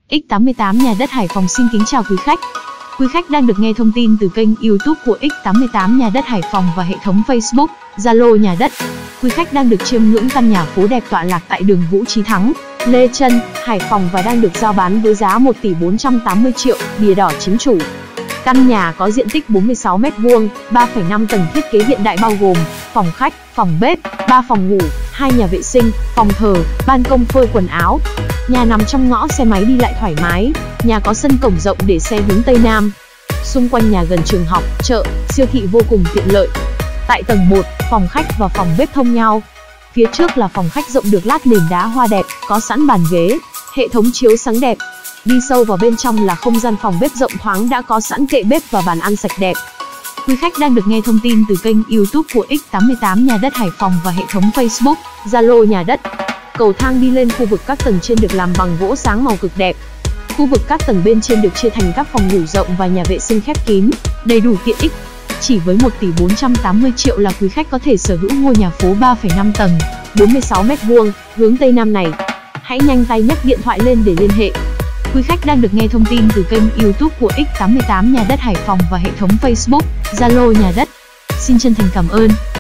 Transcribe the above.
X88 Nhà đất Hải Phòng xin kính chào quý khách. Quý khách đang được nghe thông tin từ kênh YouTube của X88 Nhà đất Hải Phòng và hệ thống Facebook, Zalo Nhà đất. Quý khách đang được chiêm ngưỡng căn nhà phố đẹp tọa lạc tại đường Vũ Chí Thắng, Lê Chân, Hải Phòng và đang được giao bán với giá 1 tỷ 480 triệu, bìa đỏ chính chủ. Căn nhà có diện tích 46 m², 3,5 tầng, thiết kế hiện đại bao gồm phòng khách, phòng bếp, 3 phòng ngủ, 2 nhà vệ sinh, phòng thờ, ban công phơi quần áo. Nhà nằm trong ngõ, xe máy đi lại thoải mái. Nhà có sân cổng rộng để xe hướng Tây Nam. Xung quanh nhà gần trường học, chợ, siêu thị vô cùng tiện lợi. Tại tầng 1, phòng khách và phòng bếp thông nhau. Phía trước là phòng khách rộng được lát nền đá hoa đẹp, có sẵn bàn ghế, hệ thống chiếu sáng đẹp. Đi sâu vào bên trong là không gian phòng bếp rộng thoáng đã có sẵn kệ bếp và bàn ăn sạch đẹp. Quý khách đang được nghe thông tin từ kênh YouTube của X88 Nhà đất Hải Phòng và hệ thống Facebook, Zalo Nhà đất. Cầu thang đi lên khu vực các tầng trên được làm bằng gỗ sáng màu cực đẹp. Khu vực các tầng bên trên được chia thành các phòng ngủ rộng và nhà vệ sinh khép kín, đầy đủ tiện ích. Chỉ với 1 tỷ 480 triệu là quý khách có thể sở hữu ngôi nhà phố 3,5 tầng, 46 m², hướng Tây Nam này. Hãy nhanh tay nhấc điện thoại lên để liên hệ. Quý khách đang được nghe thông tin từ kênh YouTube của X88 Nhà đất Hải Phòng và hệ thống Facebook, Zalo Nhà đất. Xin chân thành cảm ơn.